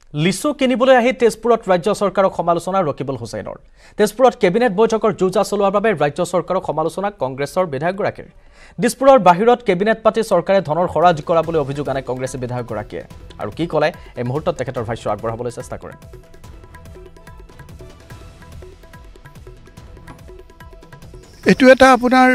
লিচু কিনিবলৈ আহি তেজপুৰত ৰাজ্য চৰকাৰক সমালোচনা ৰকিবুল হুছাইনৰ তেজপুৰত কেবিনেট বৈঠকৰ জুজা চলোৱাৰ বাবে ৰাজ্য চৰকাৰক সমালোচনা কংগ্ৰেছৰ বিধায়কগৰাকীৰ দিছপুৰৰ বাহিৰত কেবিনেট পাতি চৰকাৰে ধনৰ খৰাজ কৰা বুলি অভিযোগ আনে কংগ্ৰেছী বিধায়কগৰাকীয়ে আৰু কি কলে এই মুহূৰ্তত তেখেতৰ ভাষ্য আগবঢ়াবলৈ চেষ্টা কৰে এটো এটা আপোনাৰ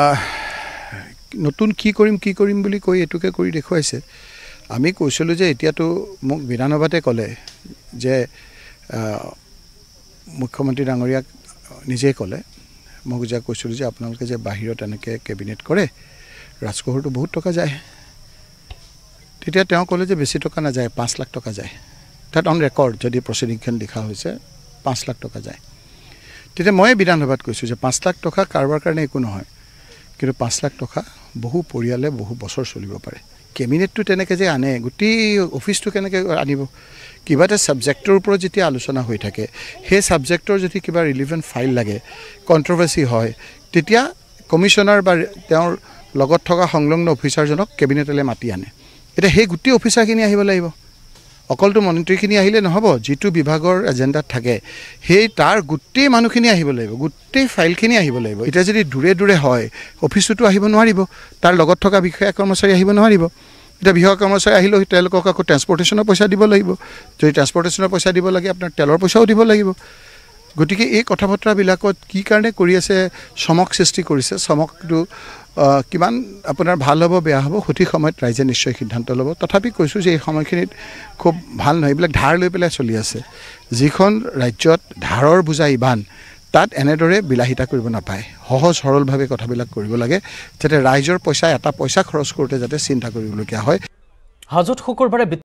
নতুন কি কৰিম বুলি কৈ এটুকে কৰি দেখুৱাইছে আমি কৈছিলো যে এতিয়াতো মোক বিধানসভাতে ক'লে যে মুখ্যমন্ত্ৰী ডাঙৰীয়াক নিজে ক'লে মোক যে কৈছিলো যে আপোনালোকে যে বাহিৰত এনেকে কেবিনেট কৰে ৰাজকোষৰটো বহুত টকা যায় তেতিয়া তেওঁ ক'লে যে বেছি টকা না যায় 5 লাখ টকা যায় তাত অন ৰেকৰ্ড যদি প্ৰসিডিংখন লিখা হৈছে 5 লাখ টকা যায় তেতিয়া মই বিধানসভাত কৈছো যে 5 লাখ টকা কাৰবাৰ কাৰণে একো নহয় কিন্তু 5 লাখ টকা বহু পৰিয়ালে বহু বছৰ চলিব পাৰে কেবিনেটটো তেনেকে যে আনে গুটি অফিসটো কেনেকে আনিব কিবা এটা সাবজেক্টৰ ওপৰত যেতিয়া আলোচনা হৈ থাকে হে সাবজেক্টৰ যদি কিবা ৰিলেভেন্ট ফাইল লাগে কন্ট্ৰভাৰ্সি হয় তেতিয়া কমিশনাৰ বা তেওঁৰ লগত থকা সংলগ্ন অফিচাৰজনক কেবিনেটলে মাতি আনে এটা হে গুটি অফিচাৰখিনি আহিব লাগিব অকলটো মন্ত্ৰীখিনি আহিলে নহব যেটো বিভাগৰ এজেন্ডা থাকে হে তাৰ গুটি মানুহখিনি আহিব লাগিব গুটি ফাইলখিনি আহিব লাগিব এটা যদি দূৰে হয় অফিসটো আহিব নোৱাৰিব তাৰ লগত থকা বিষয়া কৰ্মচাৰী আহিব নোৱাৰিব এটা বিষয়া কৰ্মচাৰী আহিলে তেওঁলোকক আকৌ ট্ৰান্সপৰ্টেশনৰ পইচা দিব লাগিব যদি ট্ৰান্সপৰ্টেশনৰ পইচা দিব লাগে আপোনাৰ তেলৰ পইচাও দিব লাগিব গতিকে এই কথাবতৰা বিলাকত কি কাৰণে কৰি আছে সমক সৃষ্টি কৰিছে সমকটো কিমান আপোনাৰ ভাল হ'ব বেয়া হ'ব সঠিক সময়ত ৰাইজে নিশ্চয় সিদ্ধান্ত ল'ব তথাপি কৈছো যে এই সময়খিনিত খুব ভাল নহয় এইবিলাক ধাৰ লৈ পেলাই চলি আছে যিখন ৰাজ্যত ধাৰৰ বুজা ইবান তাত এনেদৰে বিলাহিতা কৰিব নাপায় সহজ সৰলভাৱে কথাবিলাক কৰিব লাগে যাতে ৰাইজৰ পইচা এটা পইচা খৰচ কৰোতে যাতে চিন্তা কৰিবলগীয়া হয় হাজোত শুকুৰবাৰে